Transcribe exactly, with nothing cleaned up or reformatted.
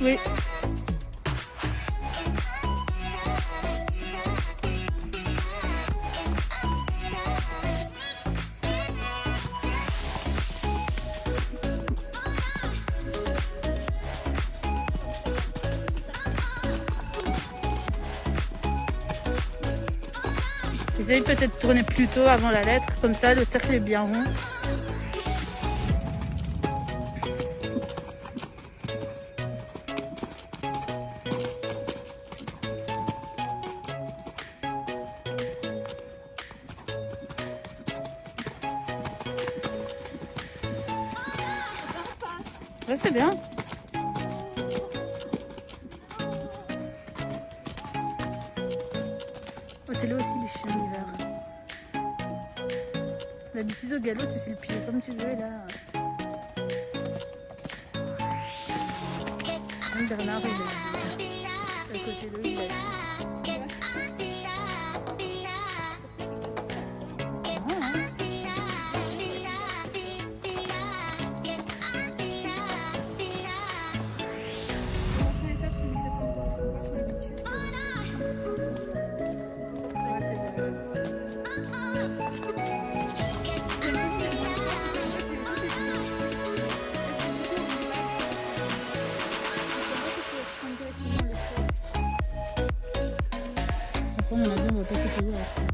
Oui. Essaye peut-être de tourner plus tôt avant la lettre, comme ça le cercle est bien rond. Ouais, c'est bien. Othello aussi les chiens d'hiver. D'habitude au galop tu fais le pied comme tu veux et là. Même Bernard il est à côté de lui. Il a... On a dit on va pas se payer.